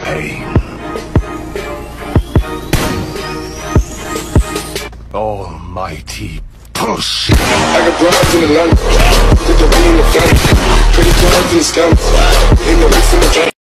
pain. Almighty pussy. I got broads in Atlanta, put the weed in the family, pretty cards in the scams, in the roof in the